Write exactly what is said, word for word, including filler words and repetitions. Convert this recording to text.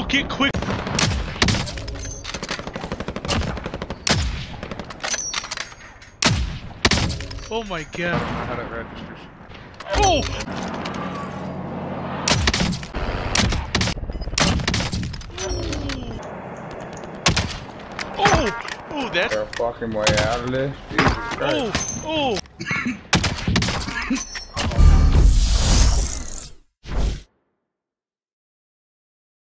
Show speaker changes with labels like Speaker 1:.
Speaker 1: Oh, get quick! Oh my god.
Speaker 2: I don't know how that registers.
Speaker 1: Oh! Oh! Oh, that's...
Speaker 3: They're a fucking way out of this. Jesus Christ.
Speaker 1: Oh! Oh!